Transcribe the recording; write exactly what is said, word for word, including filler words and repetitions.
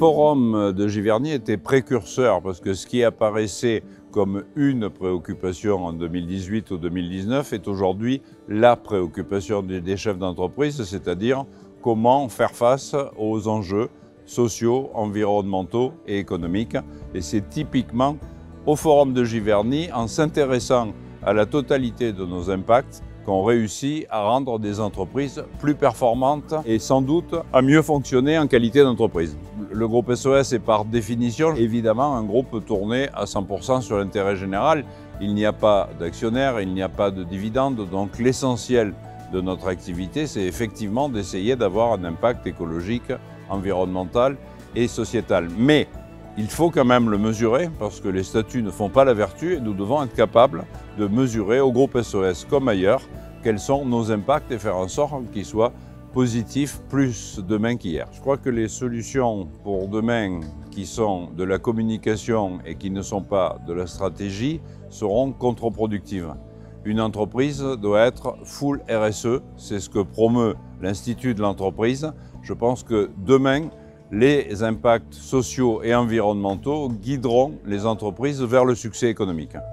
forum de Giverny était précurseur parce que ce qui apparaissait comme une préoccupation en deux mille dix-huit ou deux mille dix-neuf est aujourd'hui la préoccupation des chefs d'entreprise, c'est-à-dire comment faire face aux enjeux sociaux, environnementaux et économiques. Et c'est typiquement au forum de Giverny, en s'intéressant à la totalité de nos impacts, qu'on réussit à rendre des entreprises plus performantes et sans doute à mieux fonctionner en qualité d'entreprise. Le groupe S O S est par définition évidemment un groupe tourné à cent pour cent sur l'intérêt général. Il n'y a pas d'actionnaires, il n'y a pas de dividendes, donc l'essentiel de notre activité, c'est effectivement d'essayer d'avoir un impact écologique, environnemental et sociétal. Mais il faut quand même le mesurer parce que les statuts ne font pas la vertu et nous devons être capables de mesurer au groupe S O S comme ailleurs quels sont nos impacts et faire en sorte qu'ils soient positifs plus demain qu'hier. Je crois que les solutions pour demain qui sont de la communication et qui ne sont pas de la stratégie seront contre-productives. Une entreprise doit être full R S E, c'est ce que promeut l'Institut de l'entreprise. Je pense que demain, les impacts sociaux et environnementaux guideront les entreprises vers le succès économique.